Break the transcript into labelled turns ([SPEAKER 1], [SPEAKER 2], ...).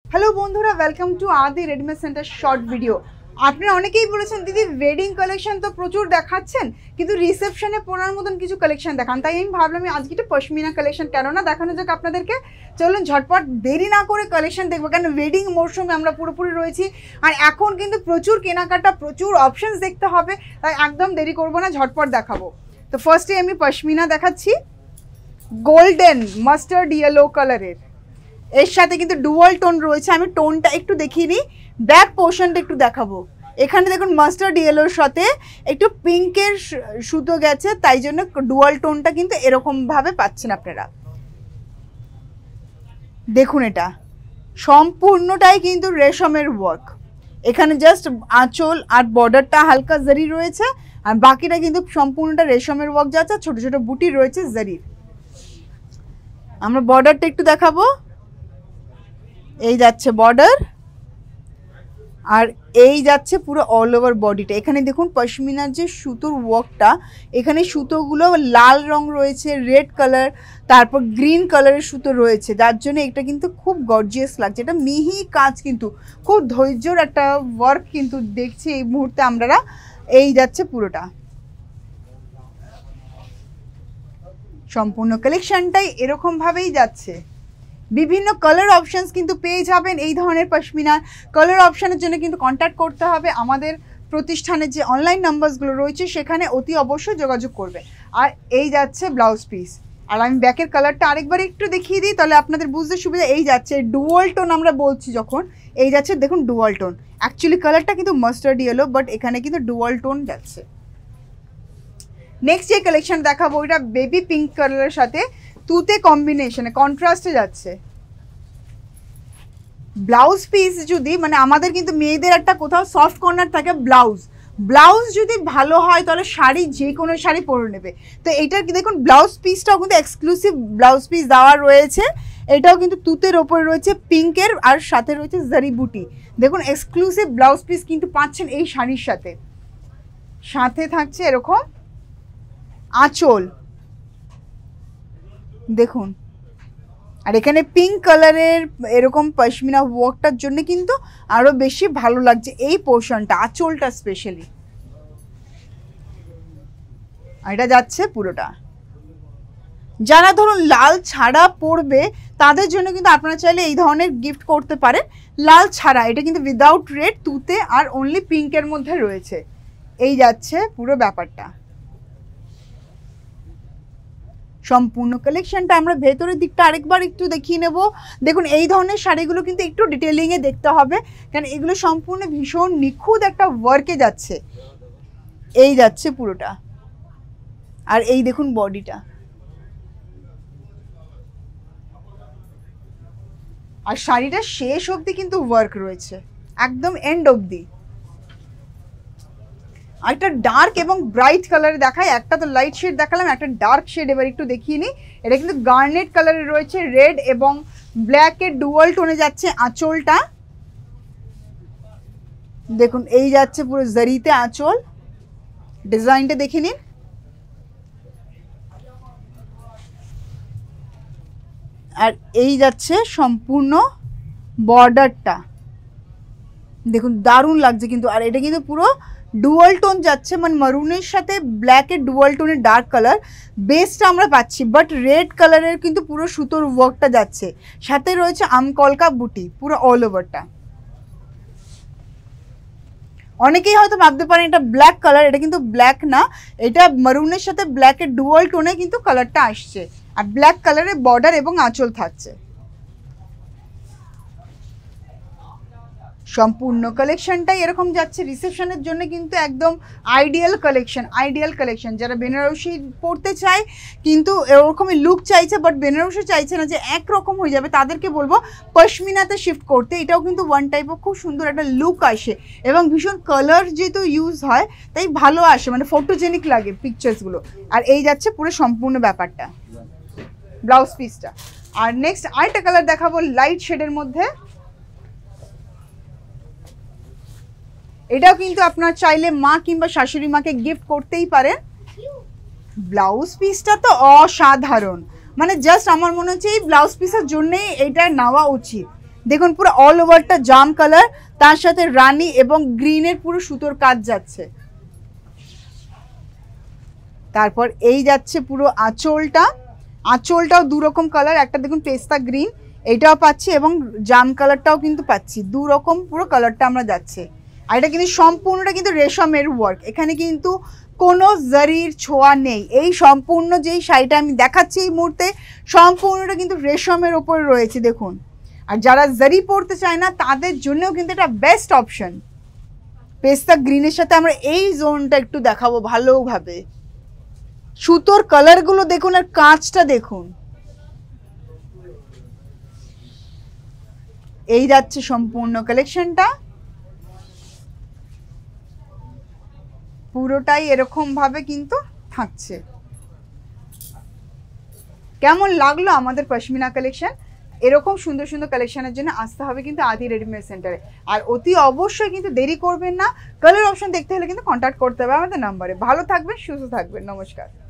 [SPEAKER 1] Hello বন্ধুরা, welcome to Adi readymade centre short video. আপনারা অনেকেই বলেছেন দিদি ওয়েডিং কালেকশন তো প্রচুর দেখাচ্ছেন, কিন্তু রিসেপশনে পরার মতন কিছু কালেকশন দেখান। তাই আমি ভাবলাম আজকে একটা পশমিনা কালেকশন কেন না দেখানো যাক আপনাদেরকে। চলুন ঝটপট দেরি না করে কালেকশন দেখবো, কারণ ওয়েডিং মরশুমে আমরা পুরোপুরি রয়েছি আর এখন কিন্তু প্রচুর কেনাকাটা, প্রচুর অপশানস দেখতে হবে, তাই একদম দেরি করবো না, ঝটপট দেখাবো। তো ফার্স্টে আমি পশমিনা দেখাচ্ছি, গোল্ডেন মাস্টার্ড ইয়েলো কালারের, এর সাথে কিন্তু ডুয়াল টোন রয়েছে। আমি টোনটা একটু দেখিয়ে নিই, ব্যাক পোর্শনটা একটু দেখাবো। এখানে দেখুন মাস্টার্ড ইয়েলোর সাথে একটু পিঙ্কের সুতো গেছে, তাই জন্য ডুয়াল টোনটা কিন্তু এরকমভাবে পাচ্ছেন আপনারা। দেখুন এটা সম্পূর্ণটাই কিন্তু রেশমের ওয়ার্ক, এখানে জাস্ট আঁচল আর বর্ডারটা হালকা জারি রয়েছে, আর বাকিটা কিন্তু সম্পূর্ণটা রেশমের ওয়ার্ক যাচ্ছে, ছোট ছোট বুটি রয়েছে জারির। আমরা বর্ডারটা একটু দেখাবো, এই যাচ্ছে বর্ডার আর এই যাচ্ছে পুরো অল ওভার বডিটা। এখানে দেখুন পশমিনার যে সুতোর ওয়ার্কটা, এখানে সুতোগুলো লাল রং রয়েছে, রেড কালার, তারপর গ্রিন কালারের সুতো রয়েছে, যার জন্য এটা কিন্তু খুব গর্জিয়াস লাগছে। এটা মিহি কাজ, কিন্তু খুব ধৈর্যর একটা ওয়ার্ক কিন্তু দেখছি এই মুহূর্তে আমরা। এই যাচ্ছে পুরোটা, সম্পূর্ণ কালেকশনটাই এরকমভাবেই যাচ্ছে। বিভিন্ন কালার অপশানস কিন্তু পেয়ে যাবেন এই ধরনের পশমিনার। কালার অপশানের জন্য কিন্তু কন্ট্যাক্ট করতে হবে আমাদের প্রতিষ্ঠানের যে অনলাইন নাম্বারসগুলো রয়েছে, সেখানে অতি অবশ্যই যোগাযোগ করবে। আর এই যাচ্ছে ব্লাউজ পিস, আর আমি ব্যাকের কালারটা আরেকবার একটু দেখিয়ে দিই, তাহলে আপনাদের বুঝতে সুবিধা। এই যাচ্ছে ডুয়াল টোন, আমরা বলছি যখন এই যাচ্ছে দেখুন ডুয়াল টোন, অ্যাকচুয়ালি কালারটা কিন্তু মাস্টার্ড ইয়েলো, বাট এখানে কিন্তু ডুয়াল টোন যাচ্ছে। নেক্সট যে কালেকশন দেখাবো, এটা বেবি পিঙ্ক কালারের সাথে তুতে কম্বিনেশনে কন্ট্রাস্টে যাচ্ছে। ব্লাউজ পিস যদি মানে আমাদের কিন্তু মেয়েদের একটা কোথাও সফট কর্নার থাকে, ব্লাউজ যদি ভালো হয় তাহলে শাড়ি যে কোনো শাড়ি পরে নেবে। তো এইটার দেখুন ব্লাউজ পিসটাও কিন্তু এক্সক্লুসিভ ব্লাউজ পিস দেওয়া রয়েছে, এটাও কিন্তু তুতের ওপরে রয়েছে পিঙ্কের, আর সাথে রয়েছে জারি বুটি। দেখুন এক্সক্লুসিভ ব্লাউজ পিস কিন্তু পাচ্ছেন এই শাড়ির সাথে। সাথে থাকছে এরকম আঁচল, দেখুন, আর এখানে পিঙ্ক কালারের এরকম পশমিনা ওয়ার্কটার জন্য কিন্তু আরো বেশি ভালো লাগছে এই পোর্শনটা, আঁচলটা স্পেশালি। আর এটা যাচ্ছে পুরোটা। যারা ধরুন লাল ছাড়া পরবে তাদের জন্য কিন্তু আপনারা চাইলে এই ধরনের গিফট করতে পারেন। লাল ছাড়া, এটা কিন্তু উইদাউট রেড, তুতে আর অনলি পিঙ্কের মধ্যে রয়েছে। এই যাচ্ছে পুরো ব্যাপারটা। সম্পূর্ণ কালেকশনটা আমরা ভেতরের দিকটা আরেকবার একটু দেখিয়ে নেব। দেখুন এই ধরনের শাড়িগুলো কিন্তু একটু ডিটেলিংয়ে দেখতে হবে, কারণ এগুলো সম্পূর্ণ ভীষণ নিখুঁত একটা ওয়ার্কে যাচ্ছে। এই যাচ্ছে পুরোটা, আর এই দেখুন বডিটা, আর শাড়িটা শেষ অবধি কিন্তু ওয়ার্ক রয়েছে, একদম এন্ড অবধি। আর একটা ডার্ক এবং ব্রাইট কালারে দেখায়, একটা তো লাইট শেড দেখালাম, একটা ডার্ক শেড এবার একটু দেখিয়ে নিই। এটা কিন্তু গার্নেট কালারে রয়েছে, রেড এবং ব্ল্যাকের ডুয়াল টোনে যাচ্ছে আঁচলটা। দেখুন এই যাচ্ছে পুরো জারিতে আঁচল, ডিজাইনটা দেখে নিন। আর এই যাচ্ছে সম্পূর্ণ বর্ডারটা, দেখুন দারুণ লাগছে কিন্তু। আর এটা কিন্তু পুরো ডুয়াল টোন যাচ্ছে, মানে মারুনের সাথে ব্ল্যাকের ডুয়াল টোনের ডার্ক কালার বেসটা আমরা পাচ্ছি, বাট রেড কালারের কিন্তু পুরো সুতোর ওয়ার্কটা যাচ্ছে, সাথে রয়েছে আমকলকা বুটি পুরো অল ওভারটা। অনেকেই হয়তো ভাবতে পারেন এটা ব্ল্যাক কালার, এটা কিন্তু ব্ল্যাক না, এটা মারুনের সাথে ব্ল্যাকের ডুয়াল টোনে কিন্তু কালারটা আসছে, আর ব্ল্যাক কালারের বর্ডার এবং আঁচল থাকছে। সম্পূর্ণ কালেকশনটাই এরকম যাচ্ছে। রিসেপশনের জন্য কিন্তু একদম আইডিয়াল কালেকশন। যারা বেনারসি পরতে চায় কিন্তু এরকমই লুক চাইছে, বাট বেনারসি চাইছে না যে একরকম হয়ে যাবে, তাদেরকে বলবো পশমিনাতে শিফট করতে। এটাও কিন্তু ওয়ান টাইপ অফ খুব সুন্দর একটা লুক আসে, এবং ভীষণ কালার যেহেতু ইউজ হয় তাই ভালো আসে, মানে ফটোজেনিক লাগে পিকচার্সগুলো। আর এই যাচ্ছে পুরো সম্পূর্ণ ব্যাপারটা, ব্লাউজ পিসটা। আর নেক্সট আরেকটা কালার দেখাবো লাইট শেডের মধ্যে। এটাও কিন্তু আপনার চাইলে মা কিংবা শাশুড়ি মাকে গিফট করতেই পারেন। ব্লাউজ পিসটা তো অসাধারণ, মানে জাস্ট আমার মনে হচ্ছে এই ব্লাউজ পিসের জন্যই এটা নেওয়া উচিত। দেখুন পুরো অল ওভারটা জাম কালার, তার সাথে রানী এবং গ্রিনের পুরো সুতোর কাজ যাচ্ছে। তারপর এই যাচ্ছে পুরো আঁচলটা, আঁচলটাও দু রকম কালার, একটা দেখুন পেস্তা গ্রিন এটাও পাচ্ছি এবং জাম কালারটাও কিন্তু পাচ্ছি, দু রকম পুরো কালারটা আমরা যাচ্ছে। আর এটা কিন্তু সম্পূর্ণটা কিন্তু রেশমের ওয়ার্ক, এখানে কিন্তু কোনো জারির ছোঁয়া নেই। এই সম্পূর্ণ যেই শাড়িটা আমি দেখাচ্ছি এই মুহূর্তে সম্পূর্ণটা কিন্তু রেশমের ওপরে রয়েছে দেখুন। আর যারা জারি পরতে চায় না তাদের জন্যও কিন্তু এটা বেস্ট অপশন। পেস্তা গ্রিনের সাথে আমরা এই জোনটা একটু দেখাবো ভালোভাবে, সুতোর কালারগুলো দেখুন আর কাঁচটা দেখুন। এই যাচ্ছে সম্পূর্ণ কালেকশনটা, পুরোটাই এরকম ভাবে কিন্তু থাকছে। কেমন লাগলো আমাদের পশমিনা কালেকশন? এরকম সুন্দর সুন্দর কালেকশনের জন্য আসতে হবে কিন্তু আদি রেডিমেড সেন্টারে। আর অতি অবশ্যই কিন্তু দেরি করবেন না, কালার অপশন দেখতে হলে কিন্তু কন্ট্যাক্ট করতে হবে আমাদের নাম্বারে। ভালো থাকবেন, সুস্থ থাকবেন, নমস্কার।